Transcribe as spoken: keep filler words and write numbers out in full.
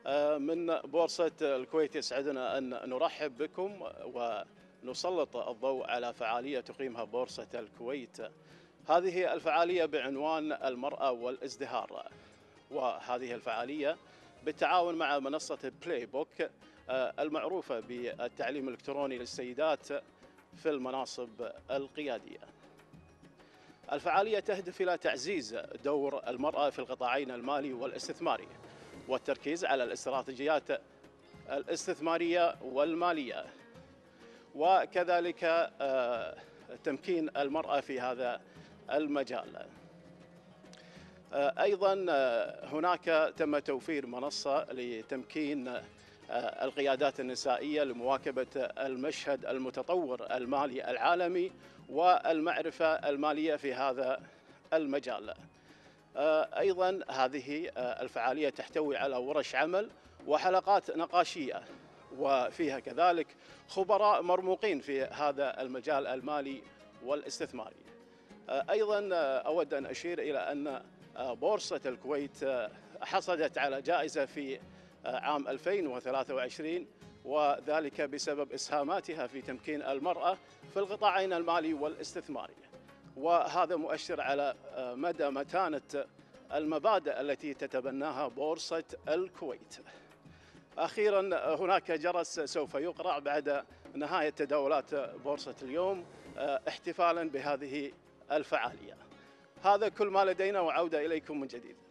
من بورصة الكويت يسعدنا أن نرحب بكم ونسلط الضوء على فعالية تقيمها بورصة الكويت. هذه الفعالية بعنوان المرأة والازدهار، وهذه الفعالية بالتعاون مع منصة بلاي بوك المعروفة بالتعليم الإلكتروني للسيدات في المناصب القيادية. الفعالية تهدف إلى تعزيز دور المرأة في القطاعين المالي والاستثماري، والتركيز على الاستراتيجيات الاستثمارية والمالية، وكذلك تمكين المرأة في هذا المجال. أيضا هناك تم توفير منصة لتمكين القيادات النسائية لمواكبة المشهد المتطور المالي العالمي والمعرفة المالية في هذا المجال. أيضا هذه الفعالية تحتوي على ورش عمل وحلقات نقاشية، وفيها كذلك خبراء مرموقين في هذا المجال المالي والاستثماري. أيضا أود أن أشير إلى أن بورصة الكويت حصلت على جائزة في عام ألفين وثلاثة وعشرين، وذلك بسبب إسهاماتها في تمكين المرأة في القطاعين المالي والاستثماري، وهذا مؤشر على مدى متانة المبادئ التي تتبناها بورصة الكويت. أخيرا هناك جرس سوف يقرع بعد نهاية تداولات بورصة اليوم احتفالا بهذه الفعالية. هذا كل ما لدينا، وعودة إليكم من جديد.